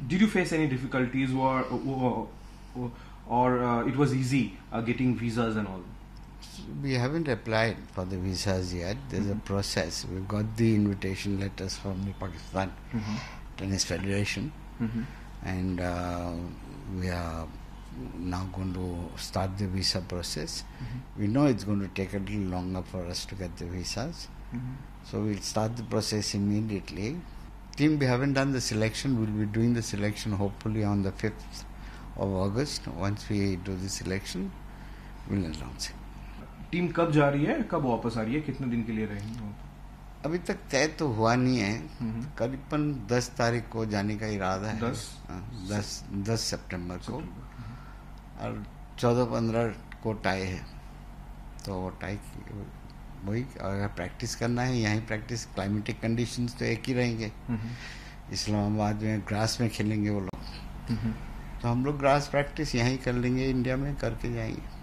Did you face any difficulties or it was easy getting visas and all? We haven't applied for the visas yet. There's a process. We've got the invitation letters from the Pakistan Tennis Federation, and we are now going to start the visa process. We know it's going to take a little longer for us to get the visas, so we'll start the process immediately. Team, we haven't done the selection. We'll be doing the selection hopefully on the 5th of August. Once we do the selection, we'll announce it. Team कब जा रही है, कब वापस आ रही है, कितने दिन के लिए रहेंगे? अभी तक तय तो हुआ नहीं है. करीबन 10 तारीख को जाने का इरादा है. 10 सितंबर को, और 14-15 को टाई है. तो टाई वही, अगर प्रैक्टिस करना है यहीं प्रैक्टिस. क्लाइमेटिक कंडीशंस तो एक ही रहेंगे. इस्लामाबाद में ग्रास में खेलेंगे वो लोग, तो हम लोग ग्रास प्रैक्टिस यहीं कर लेंगे, इंडिया में करके जाएंगे.